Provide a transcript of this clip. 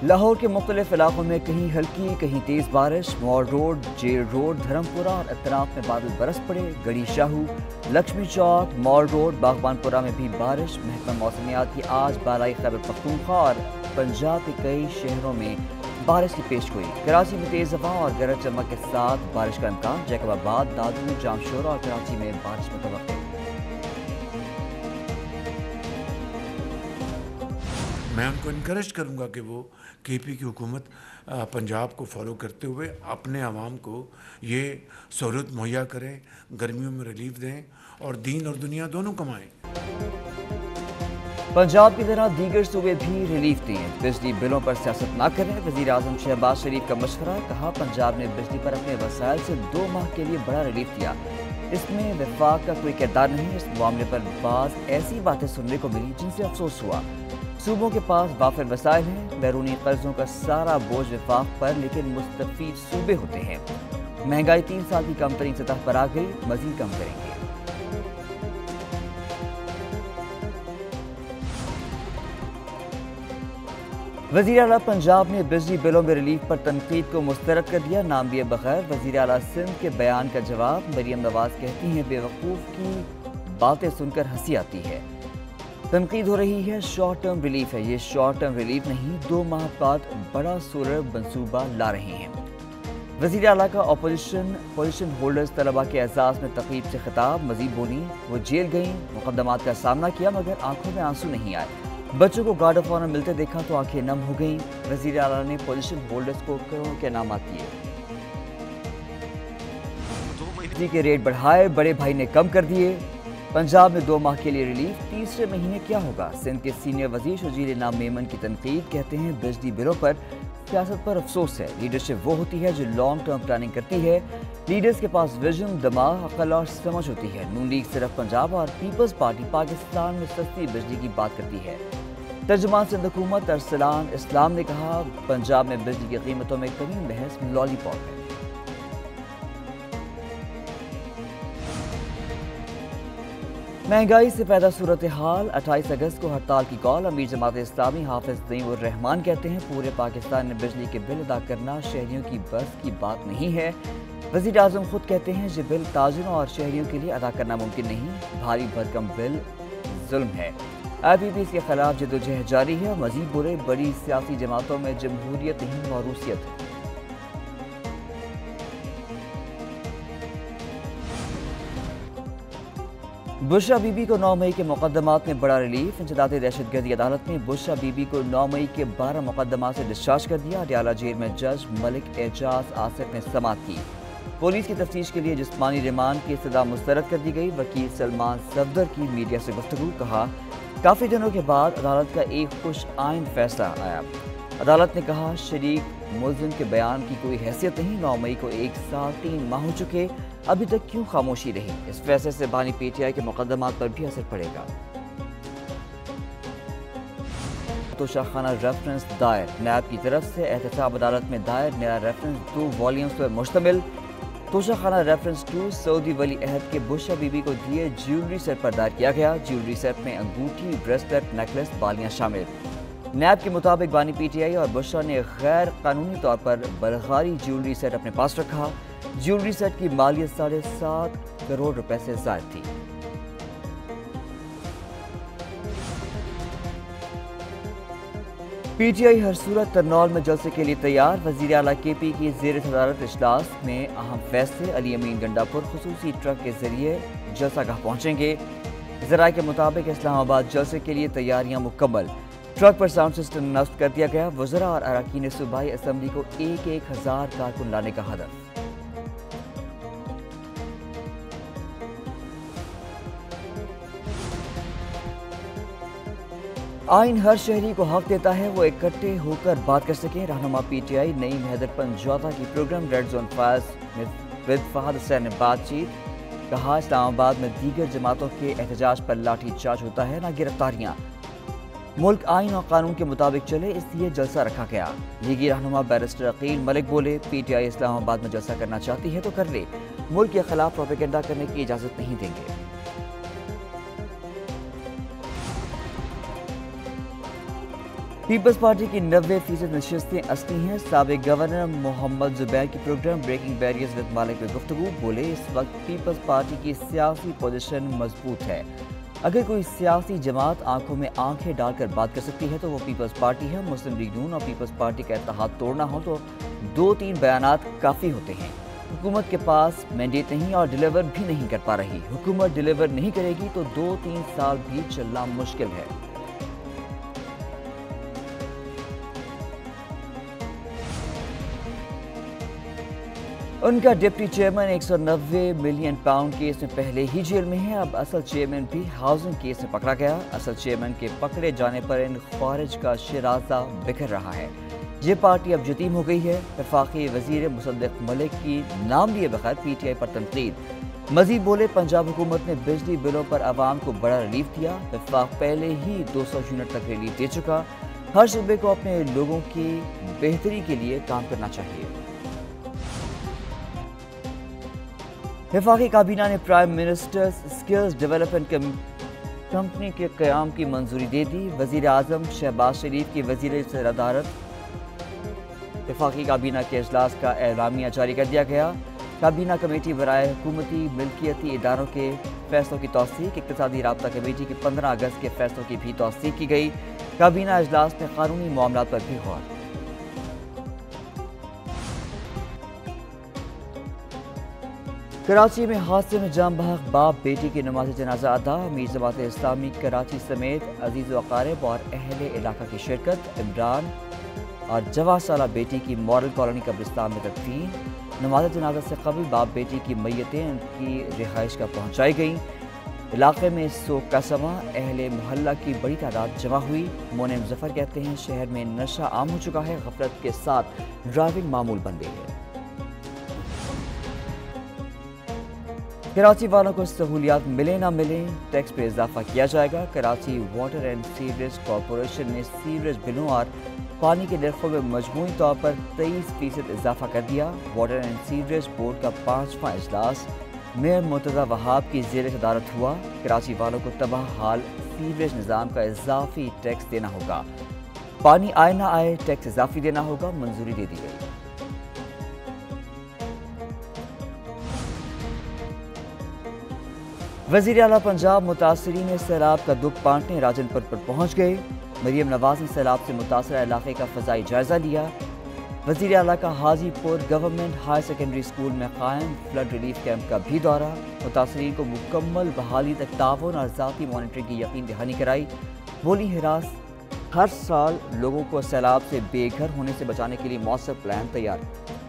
لاہور کے مختلف علاقوں میں کہیں ہلکی کہیں تیز بارش، Mall Road, Jail Road, Dharampura اور اطراف میں بادل برس پڑے۔ گڑھی شاہو، لکشمی چوک، مال روڈ، باغبان پورہ میں بھی بارش۔ محکمہ موسمیات کی آج بالائی خیبر پختونخوا اور پنجاب کے کئی شہروں میں بارش کی پیشگوئی۔ کراچی میں تیز ہوا اور گرج چمک کے ساتھ بارش کا امکان۔ جیکب آباد، دادو، جامشورہ اور کراچی میں بارش متوقع۔ میں ان کو انکریج کروں گا کہ وہ کے پی کی حکومت پنجاب کو فالو کرتے ہوئے اپنے عوام کو یہ سہولت مہیا کریں، گرمیوں میں ریلیف دیں اور دین اور دنیا دونوں کمائیں۔ پنجاب کی طرح دیگر صوبے بھی ریلیف دیں، بجلی بلوں پر سیاست نہ کریں۔ وزیر اعظم شہباز شریف کا مشورہ، کہا پنجاب نے بجلی پر اپنے وسائل سے 2 ماہ کے لیے بڑا ریلیف دیا، اس میں وفاق کا کوئی کردار نہیں۔ اس معاملے پر بعض ایسی باتیں سننے کو ملی جن سے افسوس ہوا۔ صوبوں کے پاس وافر وسائل ہیں، بیرونی قرضوں کا سارا بوجھ وفاق پر، لیکن مستفید صوبے ہوتے ہیں۔ مہنگائی 3 سال کی کم ترین سطح پر آ گئی، مزید کم کریں گے۔ وزیر اعلیٰ پنجاب نے بجلی بلوں میں ریلیف پر تنقید کو مسترد کر دیا، نام لیے بغیر وزیر اعلیٰ سندھ کے بیان کا جواب۔ مریم نواز کہتی ہیں بے وقوف کی باتیں سن کر ہنسی آتی ہے۔ تنقید ہو رہی ہے شارٹ ٹرم ریلیف ہے، یہ شارٹ ٹرم ریلیف نہیں، 2 ماہ بعد بڑا سولر منصوبہ لا رہے ہیں۔ وزیر اعلیٰ کا پوزیشن ہولڈرز طلبہ کے اعزاز میں تقریب سے خطاب، مزید بولیں وہ جیل گئیں، مقدمات کا سامنا کیا مگر آنکھوں میں آنسو نہیں آئے، بچوں کو گارڈ آف آنر ملتے دیکھا تو آنکھیں نم ہو گئیں۔ وزیر اعلیٰ نے پوزیشن ہولڈرز کو کروڑوں کے انعامات دیے۔ بجلی کے ریٹ بڑھائے، بڑے بھائی نے کم کر دیے۔ پنجاب میں 2 ماہ کے لیے ریلیف، تیسرے مہینے کیا ہوگا؟ سندھ کے سینئر وزیر شرجیل انعام میمن کی تنقید، کہتے ہیں بجلی بلوں پر سیاست پر افسوس ہے، لیڈرشپ وہ ہوتی ہے جو لانگ ٹرم پلاننگ کرتی ہے، لیڈرز کے پاس ویژن، دماغ، عقل اور سمجھ ہوتی ہے۔ نون لیگ صرف پنجاب اور پیپلز پارٹی پاکستان میں سستی بجلی کی بات کرتی ہے۔ ترجمان سندھ حکومت ارسلان اسلام نے کہا پنجاب میں بجلی کی قیمتوں میں کمی محض لالی پاپ ہے۔ مہنگائی سے پیدا صورتحال، 28 اگست کو ہڑتال کی کال، امیر جماعت اسلامی حافظ نعیم الرحمان کہتے ہیں پورے پاکستان میں بجلی کے بل ادا کرنا شہریوں کی بس کی بات نہیں ہے۔ وزیر اعظم خود کہتے ہیں یہ بل تاجروں اور شہریوں کے لیے ادا کرنا ممکن نہیں، بھاری بھرکم بل ظلم ہے۔ آئی پی پی کے خلاف جدوجہد جاری ہے، مزید بولے بڑی سیاسی جماعتوں میں جمہوریت نہیں موروثیت ہے۔ بشرا بی بی کو 9 مئی کے مقدمات میں بڑا ریلیف، انسداد دہشت گردی عدالت نے بشرا بی بی کو 9 مئی کے 12 مقدمات سے ڈسچارج کر دیا۔ اڈیالہ جیل میں جج ملک اعجاز آصف نے سماعت کی۔ پولیس کی تفتیش کے لیے جسمانی ریمانڈ کی سزا مسترد کر دی گئی۔ وکیل سلمان صفدر کی میڈیا سے گفتگو، کہا کافی دنوں کے بعد عدالت کا ایک خوش آئند فیصلہ آیا۔ عدالت نے کہا شریک ملزم کے بیان کی کوئی حیثیت نہیں، 9 مئی کو 1 سال 3 ماہ ہو چکے، ابھی تک کیوں خاموشی رہی؟ اس فیصلے سے بانی پی ٹی آئی کے مقدمات پر بھی اثر پڑے گا۔ توشہ خانہ ریفرنس دائر، نیب کی طرف سے احتساب عدالت میں دائر نیا ریفرنس 2 والیومز پر مشتمل۔ توشہ خانہ ریفرنس 2 سعودی ولی عہد کے بشرا بی بی کو دیے جیولری سیٹ پر دائر کیا گیا۔ جیولری سیٹ میں انگوٹھی، بریسلیٹ، نیکلس، بالیاں شامل۔ نیب کے مطابق بانی پی ٹی آئی اور بشرا نے غیر قانونی طور پر بلغاری جیولری سیٹ اپنے پاس رکھا۔ جیولری سیٹ کی مالیت 7.5 کروڑ روپے سے زائد تھی۔ پی ٹی آئی ہر صورت ترنول میں جلسے کے لیے تیار، وزیر اعلیٰ کے پی کی زیر صدارت اجلاس میں اہم فیصلے، علی امین گنڈا پور خصوصی ٹرک کے ذریعے جلسہ گاہ پہنچیں گے۔ ذرائع کے مطابق اسلام آباد جلسے کے لیے تیاریاں مکمل، ٹرک پر ساؤنڈ سسٹم نصب کر دیا گیا۔ وزراء اور اراکین صوبائی اسمبلی کو 1,000 کارکن لانے کا ہدف۔ آئین ہر شہری کو حق دیتا ہے وہ اکٹھے ہو کر بات کر سکیں، رہنما پی ٹی آئی نعیم حیدر پنجوتا کی program Red Zone Files with Fahad Hussain نے بات چیت، کہا اسلام آباد میں دیگر جماعتوں کے احتجاج پر لاٹھی چارج ہوتا ہے نہ گرفتاریاں، ملک آئین اور قانون کے مطابق چلے اس لیے جلسہ رکھا گیا۔ لیگی رہنما بیرسٹر عقیل ملک بولے پی ٹی آئی اسلام آباد میں جلسہ کرنا چاہتی ہے تو کر لے، ملک کے خلاف پروپیگنڈا کرنے کی اجازت نہیں دیں گے۔ پیپلز پارٹی کی 90% نشستیں اصلی ہیں۔ سابق گورنر محمد زبیر کی program Breaking Barriers with Malik میں گفتگو، بولے اس وقت پیپلز پارٹی کی سیاسی پوزیشن مضبوط ہے۔ اگر کوئی سیاسی جماعت آنکھوں میں آنکھیں ڈال کر بات کر سکتی ہے تو وہ پیپلز پارٹی ہے۔ مسلم لیگ نون اور پیپلز پارٹی کا اتحاد توڑنا ہو تو 2-3 بیانات کافی ہوتے ہیں۔ حکومت کے پاس مینڈیٹ نہیں اور ڈیلیور بھی نہیں کر پا رہی۔ حکومت ڈیلیور نہیں کرے گی تو 2-3 سال بھی چلنا مشکل ہے۔ ان کا deputy chairman 190 million pound case میں پہلے ہی جیل میں ہے۔ اب اصل چیئرمین بھی ہاؤسنگ کیس میں پکڑا گیا۔ اصل چیئرمین کے پکڑے جانے پر ان خوارج کا شیرازہ بکھر رہا ہے۔ یہ پارٹی اب یتیم ہو گئی ہے۔ وفاقی وزیر مصدق ملک کی نام لیے بغیر پی ٹی آئی پر تنقید۔ مزید بولے پنجاب حکومت نے بجلی بلوں پر عوام کو بڑا ریلیف دیا۔ وفاق پہلے ہی 200 یونٹ تک ریلیف دے چکا۔ ہر صوبے کو اپنے لوگوں کی بہتری کے لیے کام کرنا چاہیے۔ وفاقی کابینہ نے prime ministers skills development company کے قیام کی منظوری دے دی۔ وزیر اعظم شہباز شریف کی وزیر صدارت وفاقی کابینہ کے اجلاس کا اعلامیہ جاری کر دیا گیا۔ کابینہ کمیٹی برائے حکومتی ملکیتی اداروں کے فیصلوں کی توثیق، اقتصادی رابطہ کمیٹی کی 15 اگست کے فیصلوں کی بھی توثیق کی گئی۔ کابینہ اجلاس میں قانونی معاملات پر بھی غور۔ کراچی میں حادثے میں جاں بحق باپ بیٹی کی نماز جنازہ ادا۔ امیر جماعت اسلامی کراچی سمیت عزیز و اقارب اور اہل علاقہ کی شرکت۔ عمران اور 14 سالہ بیٹی کی ماڈل کالونی قبرستان میں تدفین۔ نماز جنازہ سے قبل باپ بیٹی کی میتیں ان کی رہائش گاہ پہنچائی گئیں۔ علاقے میں سوگ کا سماں، اہل محلہ کی بڑی تعداد جمع ہوئی۔ مونم ظفر کہتے ہیں شہر میں نشہ عام ہو چکا ہے، غفلت کے ساتھ ڈرائیونگ معمول بن گئی ہے۔ کراچی والوں کو سہولیات ملیں نہ ملیں، ٹیکس پہ اضافہ کیا جائے گا۔ Karachi water and sewerage corporation نے سیوریج بلوں اور پانی کے نرخوں میں مجموعی طور پر 23% اضافہ کر دیا۔ واٹر اینڈ سیوریج بورڈ کا 5واں اجلاس میئر مرتضی وہاب کی زیر صدارت ہوا۔ کراچی والوں کو تباہ حال سیوریج نظام کا اضافی ٹیکس دینا ہوگا۔ پانی آئے نہ آئے ٹیکس اضافی دینا ہوگا، منظوری دے دی گئی۔ وزیر اعلیٰ پنجاب متاثرین سیلاب کا دکھ بانٹنے راجن پور پر پہنچ گئے۔ مریم نواز نے سیلاب سے متاثرہ علاقے کا فضائی جائزہ لیا۔ وزیر اعلیٰ کا حاجی پور گورنمنٹ ہائر سیکنڈری اسکول میں قائم فلڈ ریلیف کیمپ کا بھی دورہ۔ متاثرین کو مکمل بحالی تک تعاون اور ذاتی مانیٹرنگ کی یقین دہانی کرائی۔ بولی ہر سال لوگوں کو سیلاب سے بے گھر ہونے سے بچانے کے لیے مؤثر پلان تیار